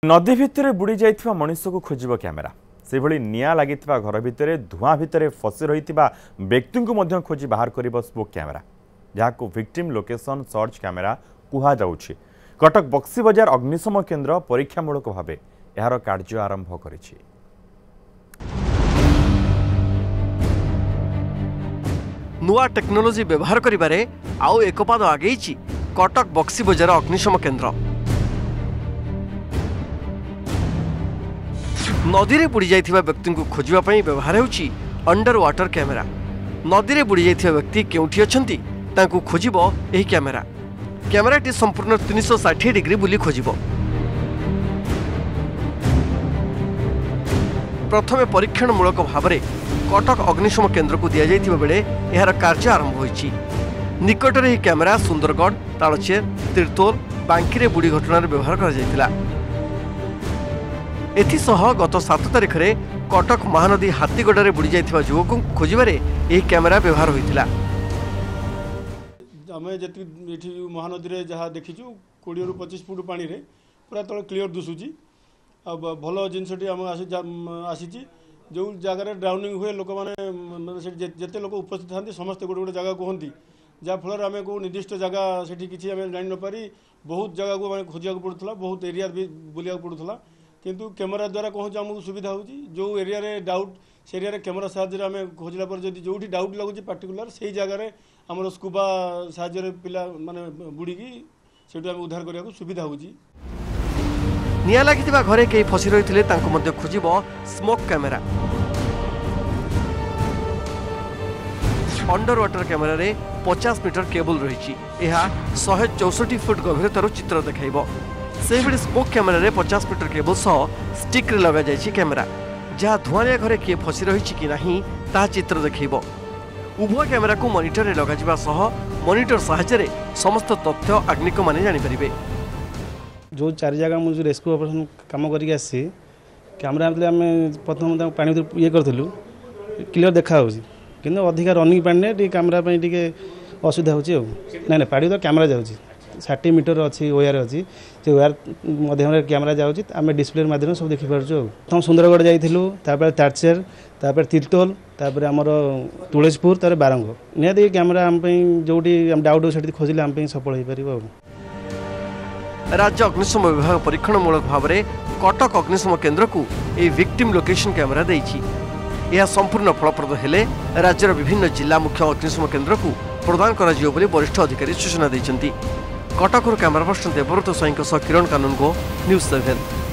नदी भितर बुड़ी जाइथिबा मनुष्य को खोजिब कैमेरा से भली निया लागिथिबा घर भितर धुआं भितर फसी रहिथिबा व्यक्ति को मध्य खोजी बाहर करिब स्मोक कैमेरा जहां विक्टिम लोकेशन सर्च कैमेरा कुहा जाउछि। कटक बक्सी बजार अग्निशम केन्द्र परीक्षामूलक भावे यार कार्य आरंभ करिछि। नुआ टेक्नोलोजी व्यवहार करिबारे आउ एक पाद आगेइछि कटक बक्सी बजार अग्निशम केन्द्र। नदी में बुड़ी जाइथिबा व्यक्ति को खोजिबा पई व्यवहार होउछि अंडर वाटर कैमेरा। नदी में बुड़ी जाइथिबा व्यक्ति केउठी अछंती तांकु खोजिबो एही कैमेरा। कैमेराटी संपूर्ण 360 डिग्री बुली खोजिबो। प्रथमे परीक्षणमूलक भावरे कटक अग्निशम केन्द्र को दिया जाइथिबा बेले एहार कार्य आरंभ होइछि। निकटरे एही कैमेरा सुंदरगढ़, तालचेर, तीर्तोल, बांकीरे बुड़ी घटनार व्यवहार करा जाइथिला। एथिसह गत 7 तारिख में कटक महानदी हाथीगढ़ बुड़ी जाइथिबा युवक को खोजिबारे एही कैमेरा व्यवहार होइथिला। आमे जति एठी महानदी रे जहा देखिछु 20 रु 25 फुट पानी रे पूरा तळे क्लियर दिसुची। अब भलो जिनसटी हम आसीची जो जगह रे ड्राउनिंग हुए लोक माने जते लोक उपस्थित थांती समस्त गोटे गोटे जगह कहती जा फल आम को निर्दिष्ट जगह सेठी किछि आमे जानि न पारी बहुत जगह को माने खोजिया पड़ुथला, बहुत एरिया भी बुलिया पड़ुथला। किंतु कैमेरा द्वारा कहूँ आमको सुविधा होची जो एरिया रे डाउट से एरिया रे कैमेरा साहाय्य आम खोजला पर जदि जोठी डाउट लगुची पार्टिकुलर से जगह रे हमर स्कूबा साहाय्य पिला माने बुड़ीकी सेठू आम उद्धार करने सुविधा होची। निया लागिथिबा घरे केही फसी रहिथिले तांको मध्ये खोजिबो smoke camera. Under water camera रे 50 मीटर केबल रहिछि। एहा 164 फुट गभीरतार चित्र देखाइबो। से बड़ी स्मोक कैमेरा रे 50 मीटर केबल सह स्टिक रे लगा जाइछि कैमेरा जहाँ धुआंया घरे किए फसी रही कि नहीं ता चित्र देखिबो। उभय कैमेरा को मॉनिटर रे लगा जिबा सह मॉनिटर सहायता समस्त तथ्य आग्निक माने जानि परिबे। जो 4 जगह मुझे रेस्क्यू ऑपरेशन काम करके आसी कैमेरा मतलब आम प्रथम पानी भर ये करूँ क्लियर देखा कि अधिक रनिंग पानी कैमेरा असुविधा हो ना पाड़ी तो कैमेरा जाऊँगी 60 मीटर अच्छी ओयर अच्छी से ओयर मध्यम कैमेरा जाऊँगी आम डिस्प्ले माध्यम सब देखिपुर। प्रथम सुंदरगढ़ जाइलु तारचेर तीर्तोल आमर तुलसीपुर बारंग निहत कैमेरा आम जो डाउट हो खोजिले आम सफल हो पार। राज्य अग्निशम विभाग परीक्षणमूलक भाव में कटक अग्निशम केन्द्र को यह विक्टिम लोकेशन कैमेरा देइछि। यह संपूर्ण फलप्रद हेले राज्यर विभिन्न जिला मुख्य अग्निशम केन्द्र को प्रदान कराजियो बोली वरिष्ठ अधिकारी सूचना दैछन्ति। Cuttack camera person Debabrata Swain Kiran Kanungo news 7।